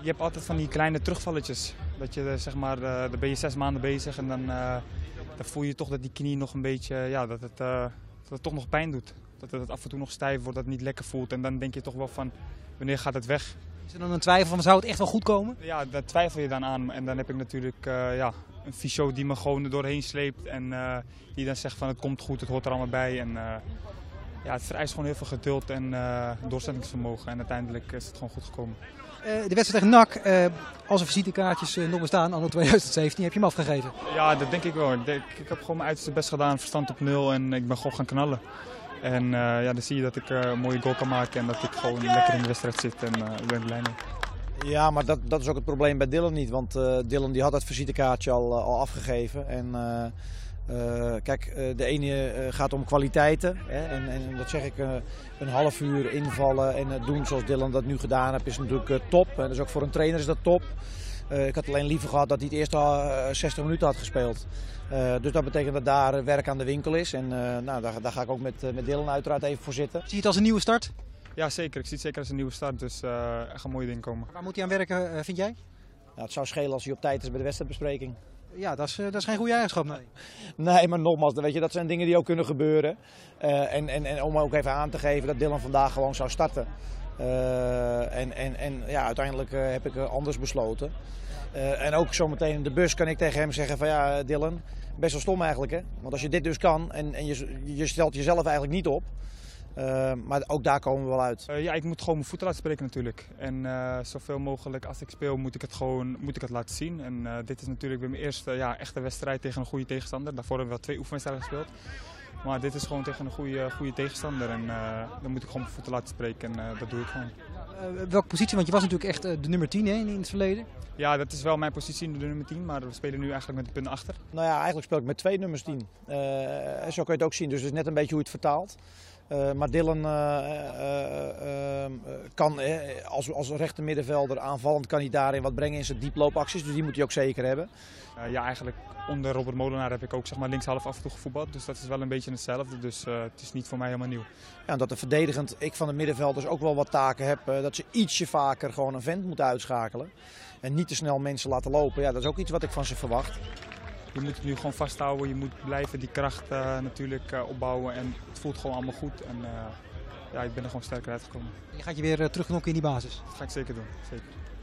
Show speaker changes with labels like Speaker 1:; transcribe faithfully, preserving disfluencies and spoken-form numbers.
Speaker 1: Je hebt altijd van die kleine terugvalletjes. Dat je, zeg maar, uh, dan ben je zes maanden bezig en dan, uh, dan voel je toch dat die knie nog een beetje, ja, dat het, uh, dat het toch nog pijn doet. Dat het af en toe nog stijf wordt, dat het niet lekker voelt. En dan denk je toch wel van, wanneer gaat het weg?
Speaker 2: Is er dan een twijfel van, zou het echt wel goed komen?
Speaker 1: Ja, daar twijfel je dan aan. En dan heb ik natuurlijk uh, ja, een fysio die me gewoon er doorheen sleept. En uh, die dan zegt van, het komt goed, het hoort er allemaal bij. En uh, ja, het vereist gewoon heel veel geduld en uh, doorzettingsvermogen. En uiteindelijk is het gewoon goed gekomen.
Speaker 2: Uh, de wedstrijd tegen N A C, uh, als er visitekaartjes uh, nog bestaan, anno twintig zeventien, heb je hem afgegeven?
Speaker 1: Ja, dat denk ik wel. Ik, ik heb gewoon mijn uiterste best gedaan, verstand op nul en ik ben gewoon gaan knallen. En uh, ja, dan zie je dat ik uh, een mooie goal kan maken en dat ik gewoon lekker in de wedstrijd zit en uh, ik ben blij mee.
Speaker 3: Ja, maar dat, dat is ook het probleem bij Dylan niet, want uh, Dylan die had het visitekaartje al, uh, al afgegeven. En, uh, uh, kijk, uh, de ene uh, gaat om kwaliteiten hè, en, en dat zeg ik, uh, een half uur invallen en uh, doen zoals Dylan dat nu gedaan heeft is natuurlijk uh, top. En dus ook voor een trainer is dat top. Uh, ik had alleen liever gehad dat hij het eerst al uh, zestig minuten had gespeeld. Uh, dus dat betekent dat daar werk aan de winkel is. En uh, nou, daar, daar ga ik ook met, uh, met Dylan uiteraard even voor zitten.
Speaker 2: Zie je het als een nieuwe start?
Speaker 1: Ja, zeker. Ik zie het zeker als een nieuwe start. Dus uh, er gaan mooie dingen komen.
Speaker 2: Waar moet hij aan werken, uh, vind jij?
Speaker 3: Nou, het zou schelen als hij op tijd is bij de wedstrijdbespreking.
Speaker 2: Ja, dat is, uh, dat is geen goede eigenschap, nee.
Speaker 3: Nee, maar nogmaals, weet je, dat zijn dingen die ook kunnen gebeuren. Uh, en, en, en om ook even aan te geven dat Dylan vandaag gewoon zou starten. Uh, en, en, en ja, uiteindelijk uh, heb ik uh, anders besloten. Uh, en ook zometeen in de bus kan ik tegen hem zeggen van ja, Dylan, best wel stom eigenlijk hè. Want als je dit dus kan en, en je, je stelt jezelf eigenlijk niet op. Uh, maar ook daar komen we wel uit.
Speaker 1: Uh, ja, ik moet gewoon mijn voeten laten spreken natuurlijk. En uh, zoveel mogelijk als ik speel moet ik het gewoon moet ik het laten zien. En uh, dit is natuurlijk weer mijn eerste ja, echte wedstrijd tegen een goede tegenstander. Daarvoor hebben we wel twee oefenwedstrijden gespeeld. Maar dit is gewoon tegen een goede, goede tegenstander. En uh, dan moet ik gewoon mijn voeten laten spreken en uh, dat doe ik gewoon.
Speaker 2: Uh, welke positie? Want je was natuurlijk echt uh, de nummer tien hè, in het verleden.
Speaker 1: Ja, dat is wel mijn positie, de nummer tien. Maar we spelen nu eigenlijk met de punt achter.
Speaker 3: Nou ja, eigenlijk speel ik met twee nummers tien. Uh, zo kun je het ook zien. Dus het is net een beetje hoe je het vertaalt. Uh, maar Dylan uh, uh, uh, kan uh, als, als rechter middenvelder aanvallend kan hij daarin wat brengen in zijn dieploopacties. Dus die moet hij ook zeker hebben.
Speaker 1: Uh, ja, eigenlijk onder Robert Molenaar heb ik ook zeg maar, linkshalf af en toe gevoetbald. Dus dat is wel een beetje hetzelfde. Dus uh, het is niet voor mij helemaal nieuw.
Speaker 3: Ja, dat de verdedigend ik van de middenvelders ook wel wat taken heb. Uh, dat ze ietsje vaker gewoon een vent moeten uitschakelen. En niet te snel mensen laten lopen. Ja, dat is ook iets wat ik van ze verwacht.
Speaker 1: Je moet het nu gewoon vasthouden, je moet blijven die kracht uh, natuurlijk uh, opbouwen en het voelt gewoon allemaal goed. En uh, ja, ik ben er gewoon sterker uitgekomen.
Speaker 2: Je gaat je weer uh, terugknokken in die basis?
Speaker 1: Dat ga ik zeker doen, zeker.